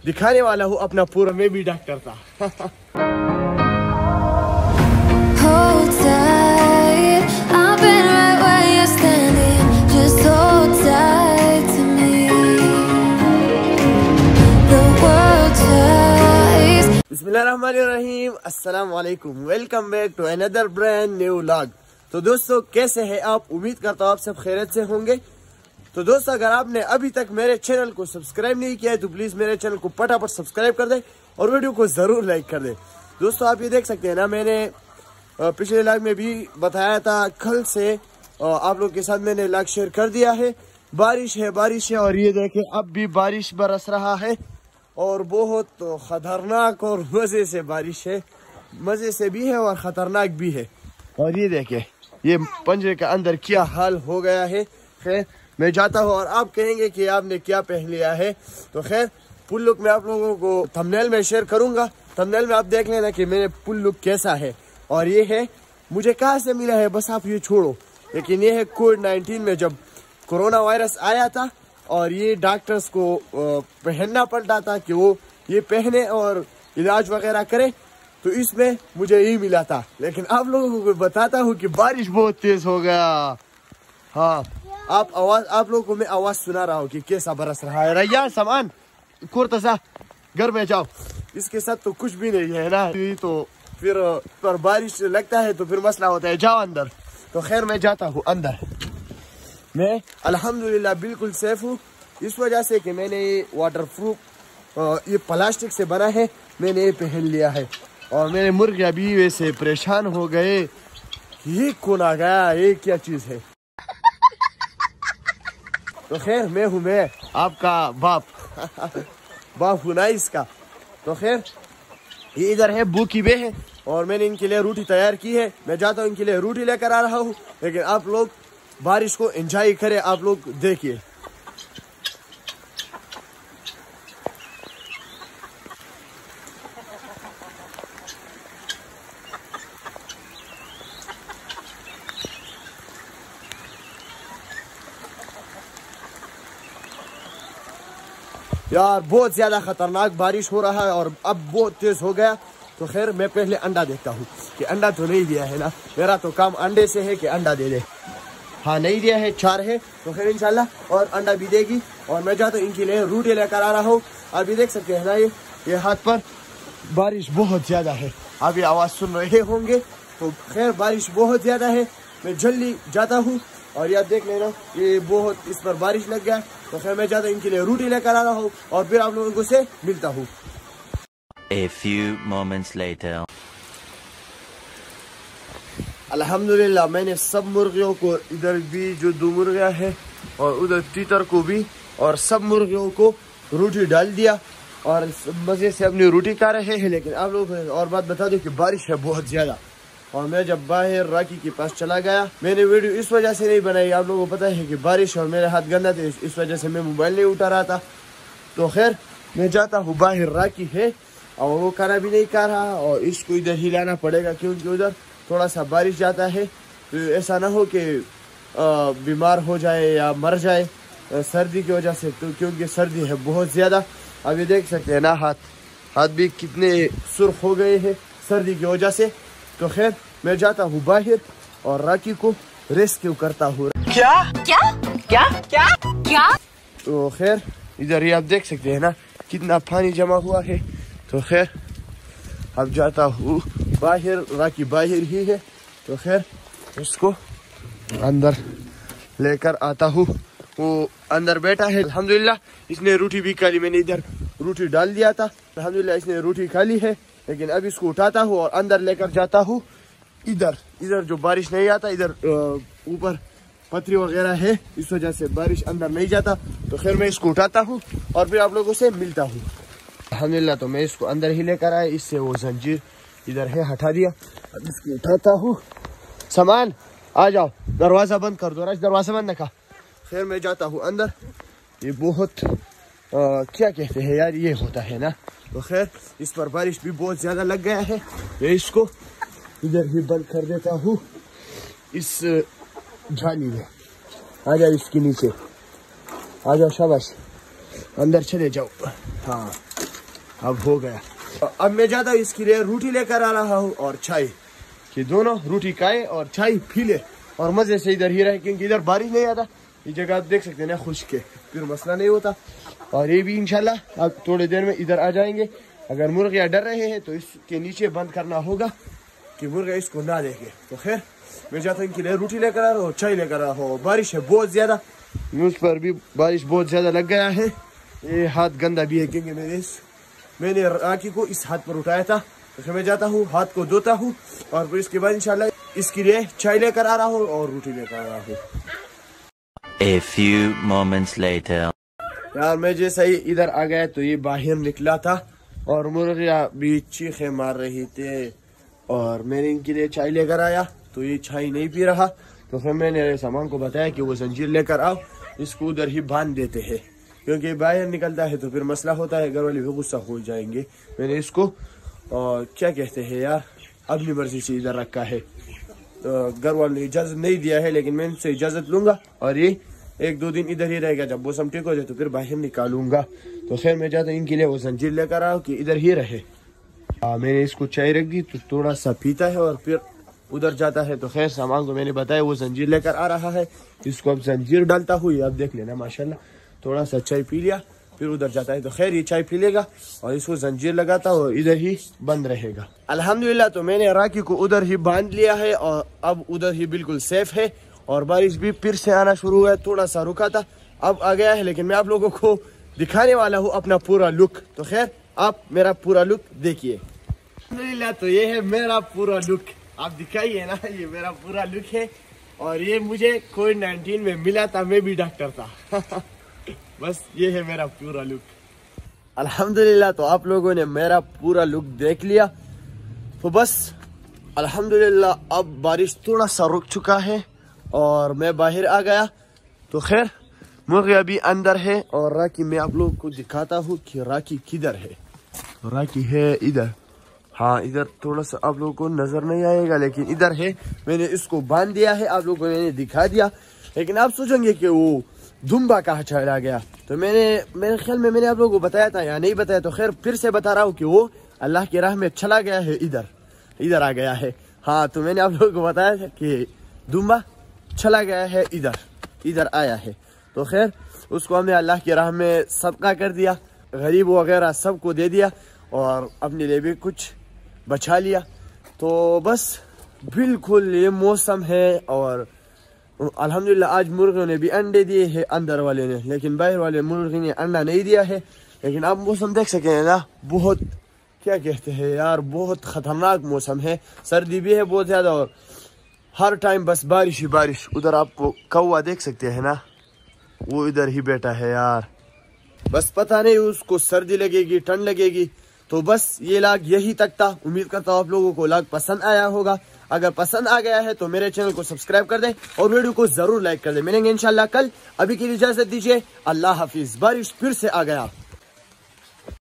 दिखाने वाला हूँ अपना पूरा, मैं भी डॉक्टर था। Hold tight, I've been right where you're standing. Just hold tight to me. The world tries. बिस्मिल्लाहिर्रहमानिर्रहीम, अस्सलाम वालेकुम, welcome back to another brand new vlog. तो दोस्तों कैसे हैं आप? उम्मीद करता हूँ आप सब खैरियत से होंगे। तो दोस्तों अगर आपने अभी तक मेरे चैनल को सब्सक्राइब नहीं किया है तो प्लीज मेरे चैनल को फटाफट सब्सक्राइब कर दे और वीडियो को जरूर लाइक कर दे। दोस्तों आप ये देख सकते हैं ना, मैंने पिछले व्लॉग में भी बताया था, कल से आप लोग के साथ मैंने व्लॉग शेयर कर दिया है। बारिश है और ये देखें अब भी बारिश बरस रहा है और बहुत खतरनाक और मजे से बारिश है, मजे से भी है और खतरनाक भी है। और ये देखें ये पंजरे के अंदर क्या हाल हो गया है। खैर मैं जाता हूँ और आप कहेंगे कि आपने क्या पहन लिया है। तो खैर फुल लुक मैं आप लोगों को थंबनेल में शेयर करूंगा, थंबनेल में आप देख लेना कि मेरे फुल लुक कैसा है। और ये है मुझे कहाँ से मिला है बस आप ये छोड़ो, लेकिन ये है कोविड-19 में जब कोरोना वायरस आया था और ये डॉक्टर्स को पहनना पड़ता था कि वो ये पहने और इलाज वगैरह करे, तो इसमें मुझे यही मिला था। लेकिन आप लोगों को बताता हूँ कि बारिश बहुत तेज हो गया। हाँ आप लोगों को मैं आवाज सुना रहा हूँ कि कैसा बरस रहा है। रैया सामान कुर्ता घर में जाओ, इसके साथ तो कुछ भी नहीं है ना, तो फिर पर बारिश लगता है तो फिर मसला होता है, जाओ अंदर। तो खैर मैं जाता हूँ अंदर। मैं अल्हम्दुलिल्लाह बिल्कुल सेफ हूँ, इस वजह से कि मैंने ये वाटर प्रूफ ये प्लास्टिक से बना है, मैंने ये पहन लिया है। और मेरे मुर्गे भी वैसे परेशान हो गए, ये कौन आ गया, ये क्या चीज है। तो खैर मैं आपका बाप बाप हूँ ना इसका। तो खैर ये इधर है बूकी बे है और मैंने इनके लिए रोटी तैयार की है। मैं जाता हूँ इनके लिए रोटी लेकर आ रहा हूँ, लेकिन आप लोग बारिश को एंजॉय करें, आप लोग देखिए। यार बहुत ज्यादा खतरनाक बारिश हो रहा है और अब बहुत तेज हो गया। तो खैर मैं पहले अंडा देखता हूँ कि अंडा तो नहीं दिया है ना, मेरा तो काम अंडे से है कि अंडा दे दे। हाँ नहीं दिया है, 4 है, तो खैर इंशाल्लाह और अंडा भी देगी। और मैं जाता हूँ इनके लिए रोटी लेकर आ रहा हूँ। आप ये देख सकते हैं ना, ये हाथ पर बारिश बहुत ज्यादा है, आप ये आवाज सुन रहे होंगे। तो खैर बारिश बहुत ज्यादा है, मैं जल्दी जाता हूँ। और यार देख लेना ये बहुत इस पर बारिश लग गया। तो खैर मैं जाता इनके लिए रोटी लेकर आ रहा हूँ और फिर आप लोगों से मिलता हूँ। A few moments later. अल्हम्दुलिल्लाह मैंने सब मुर्गियों को, इधर भी जो 2 मुर्गियाँ है और उधर तीतर को भी, और सब मुर्गियों को रोटी डाल दिया और मजे से अपनी रोटी खा रहे हैं। लेकिन आप लोगों को और बात बता दो कि बारिश है बहुत ज्यादा। और मैं जब बाहर राखी के पास चला गया, मैंने वीडियो इस वजह से नहीं बनाई, आप लोगों को पता है कि बारिश और मेरे हाथ गंदा थे, इस वजह से मैं मोबाइल नहीं उठा रहा था। तो खैर मैं जाता हूँ बाहर, राखी है और वो खाना भी नहीं खा रहा और इसको इधर हिलाना पड़ेगा क्योंकि उधर थोड़ा सा बारिश जाता है, तो ऐसा ना हो कि बीमार हो जाए या मर जाए सर्दी की वजह से, तो क्योंकि सर्दी है बहुत ज्यादा। अब ये देख सकते हैं ना, हाथ भी कितने सुर्ख हो गए हैं सर्दी की वजह से। तो खैर मैं जाता हूँ बाहर और राखी को रेस्क्यू करता हूँ। क्या क्या क्या क्या क्या? तो खैर इधर ही आप देख सकते हैं ना कितना पानी जमा हुआ है। तो खैर अब जाता हूँ बाहर, राखी बाहर ही है। तो खैर उसको अंदर लेकर आता हूँ, वो अंदर बैठा है। अल्हम्दुलिल्लाह इसने रोटी भी खा ली, मैंने इधर रोटी डाल दिया था, अल्हम्दुलिल्लाह इसने रोटी खा ली है। लेकिन अब इसको उठाता हूँ और अंदर लेकर जाता हूँ। इधर जो बारिश नहीं आता, इधर ऊपर पत्थरी वगैरह है, इस वजह से बारिश अंदर नहीं जाता। तो खैर मैं इसको उठाता हूँ और फिर आप लोगों से मिलता हूँ। अल्हम्दुलिल्लाह तो मैं इसको अंदर ही लेकर आया, इससे वो जंजीर इधर है हटा दिया। अब इसको उठाता हूँ, सामान आ जाओ, दरवाजा बंद कर दो, दरवाजा बंद रखा। खैर मैं जाता हूँ अंदर। ये बहुत क्या कहते हैं यार, ये होता है ना। तो खैर इस पर बारिश भी बहुत ज्यादा लग गया है, मैं इसको इधर ही बंद कर देता हूँ इस जाली में। आ जाओ इसके नीचे, आ जाओ, शाबाश, अंदर चले जाओ। हाँ अब हो गया। अब मैं जाता हूँ इसके लिए रोटी लेकर आ रहा हूँ और चाय, कि दोनों रोटी खाए और चाय पी ले और मजे से इधर ही रहे, क्योंकि इधर बारिश नहीं आता। ये जगह आप देख सकते हैं ना, खुश्क है, फिर मसला नहीं होता। और ये भी इंशाल्लाह अब थोड़ी देर में इधर आ जाएंगे। अगर मुर्गियाँ डर रहे हैं तो इसके नीचे बंद करना होगा कि मुर्गे इसको ना देखे। तो खैर मैं जाता हूँ इनके लिए रोटी लेकर आ रहा हूँ, चाय लेकर आ रहा हूँ। बारिश है बहुत ज्यादा, न्यूज़ पर भी बारिश बहुत ज्यादा लग गया है। ये हाथ गंदा भी है क्योंकि मैंने राखी को इस हाथ पर उठाया था। तो फिर मैं जाता हूँ, हाथ को धोता हूँ और फिर इसके बाद इंशाल्लाह इसके लिए चाय लेकर आ रहा हूँ और रोटी लेकर आ रहा हूँ। A few moments later. यार मैं जैसे ही इधर आ गया तो ये बाहर निकला था और मुर्गियाँ भी चीखे मार रही थे और मैंने इनके लिए चाय लेकर आया तो ये चाय नहीं पी रहा। तो फिर मैंने सामान को बताया कि वो जंजीर लेकर आओ, इसको उधर ही बांध देते हैं, क्योंकि बाहर निकलता है तो फिर मसला होता है, घर वाले भी गुस्सा हो जाएंगे। मैंने इसको क्या कहते हैं यार, अपनी मर्जी से इधर रखा है। तो घर वालों ने इजाजत नहीं दिया है, लेकिन मैं इनसे इजाजत लूंगा और ये 1-2 दिन इधर ही रहेगा। जब मौसम ठीक हो जाए तो फिर बाहर निकालूंगा। तो खैर मैं जाता हूँ इनके लिए वो जंजीर लेकर आओ कि इधर ही रहे। मैंने इसको चाय रख दी तो थोड़ा सा पीता है और फिर उधर जाता है। तो खैर सामान को मैंने बताया वो जंजीर लेकर आ रहा है, इसको अब जंजीर डालता हूँ। ये आप देख लेना माशाल्लाह, थोड़ा सा चाय पी लिया फिर उधर जाता है। तो खैर ये चाय पी लेगा और इसको जंजीर लगाता है और इधर ही बंद रहेगा। अल्हम्दुलिल्लाह तो मैंने राखी को उधर ही बांध लिया है और अब उधर ही बिल्कुल सेफ है। और बारिश भी फिर से आना शुरू हुआ है, थोड़ा सा रुका था अब आ गया है, लेकिन मैं आप लोगों को दिखाने वाला हूँ अपना पूरा लुक। तो खैर आप मेरा पूरा लुक देखिए। अल्हम्दुलिल्लाह तो ये है मेरा पूरा लुक, आप दिखाइए ना, ये मेरा पूरा लुक है। और ये मुझे कोविड-19 में मिला था, मैं भी डॉक्टर था। बस ये है मेरा पूरा लुक। अल्हम्दुलिल्लाह तो आप लोगों ने मेरा पूरा लुक देख लिया। तो बस अल्हम्दुलिल्लाह अब बारिश थोड़ा सा रुक चुका है और मैं बाहर आ गया। तो खैर मुर्गी अभी अंदर है और राखी मैं आप लोगों को दिखाता हूँ कि राखी किधर है। राखी है इधर, हाँ इधर थोड़ा सा आप लोगों को नजर नहीं आएगा, लेकिन इधर है। मैंने इसको बांध दिया है, आप लोगों को मैंने दिखा दिया। लेकिन आप सोचेंगे कि वो दुम्बा कहाँ चला गया, तो मेरे ख्याल में मैंने आप लोगों को बताया था या नहीं बताया। तो खैर फिर से बता रहा हूँ कि वो अल्लाह की राह में चला गया है, इधर आ गया है। हाँ तो मैंने आप लोगों को बताया था कि दुम्बा चला गया है, इधर आया है। तो खैर उसको हमने अल्लाह की राह में सदका कर दिया, गरीब वगैरह सबको दे दिया और अपने लिए भी कुछ बचा लिया। तो बस बिल्कुल ये मौसम है और अल्हम्दुलिल्लाह आज मुर्गियों ने भी अंडे दिए हैं, अंदर वाले ने, लेकिन बाहर वाले मुर्गी ने अंडा नहीं दिया है। लेकिन आप मौसम देख सके हैं ना, बहुत क्या कहते हैं यार, बहुत खतरनाक मौसम है। सर्दी भी है बहुत ज्यादा और हर टाइम बस बारिश ही बारिश। उधर आपको कौवा देख सकते हैं ना, वो इधर ही बैठा है यार। बस पता नहीं उसको सर्दी लगेगी ठंड लगेगी। तो बस ये लाग यही तक था। उम्मीद करता हूँ आप लोगों को लाग पसंद आया होगा। अगर पसंद आ गया है तो मेरे चैनल को सब्सक्राइब कर दें और वीडियो को जरूर लाइक कर दें। मिलेंगे इंशाल्लाह कल। अभी के लिए इजाजत दीजिए, अल्लाह हाफिज। बारिश फिर से आ गया।